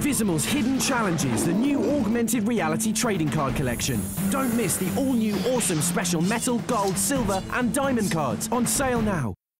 Visimal's Hidden Challenges, the new augmented reality trading card collection. Don't miss the all-new awesome special metal, gold, silver and diamond cards on sale now.